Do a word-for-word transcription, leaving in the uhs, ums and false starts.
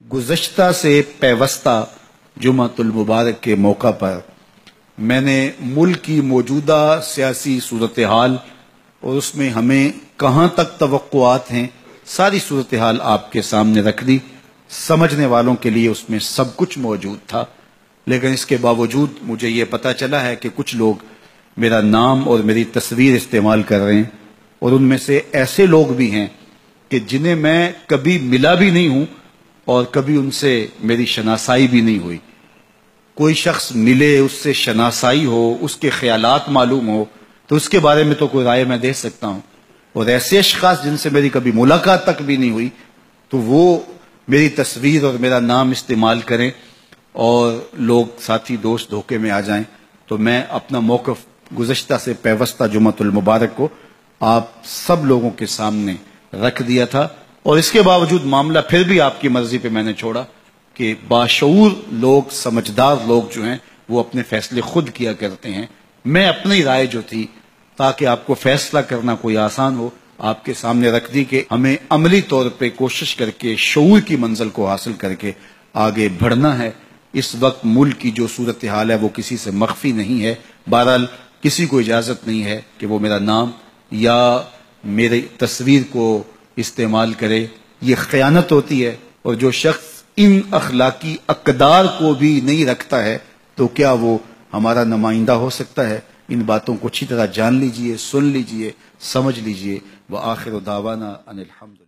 गुज़श्ता से पैवस्ता जुमातुल मुबारक के मौका पर मैंने मुल्क की मौजूदा सियासी सूरत हाल और उसमें हमें कहाँ तक तवक्कुआत हैं सारी सूरत हाल आपके सामने रख दी। समझने वालों के लिए उसमें सब कुछ मौजूद था, लेकिन इसके बावजूद मुझे ये पता चला है कि कुछ लोग मेरा नाम और मेरी तस्वीर इस्तेमाल कर रहे हैं, और उनमें से ऐसे लोग भी हैं कि जिन्हें मैं कभी मिला भी नहीं हूं और कभी उनसे मेरी शनासाई भी नहीं हुई। कोई शख्स मिले, उससे शनासाई हो, उसके ख्यालात मालूम हो, तो उसके बारे में तो कोई राय मैं दे सकता हूं। और ऐसे अशखास जिनसे मेरी कभी मुलाकात तक भी नहीं हुई, तो वो मेरी तस्वीर और मेरा नाम इस्तेमाल करें और लोग साथी दोस्त धोखे में आ जाएं, तो मैं अपना मौक़िफ़ गुज़श्ता से पैवस्ता जुमातुल मुबारक को आप सब लोगों के सामने रख दिया था। और इसके बावजूद मामला फिर भी आपकी मर्जी पे मैंने छोड़ा कि बाशऊर लोग, समझदार लोग जो हैं वो अपने फैसले खुद किया करते हैं। मैं अपनी राय जो थी, ताकि आपको फैसला करना कोई आसान हो, आपके सामने रख दी कि हमें अमली तौर पे कोशिश करके शऊर की मंजिल को हासिल करके आगे बढ़ना है। इस वक्त मुल्क की जो सूरत हाल है वो किसी से मख्फी नहीं है। बहरहाल किसी को इजाजत नहीं है कि वो मेरा नाम या मेरी तस्वीर को इस्तेमाल करे। ये खयानत होती है, और जो शख्स इन अखलाकी अकदार को भी नहीं रखता है तो क्या वो हमारा नुमाइंदा हो सकता है? इन बातों को अच्छी तरह जान लीजिए, सुन लीजिए, समझ लीजिए। व आखिर दावाना अनिल हम्द।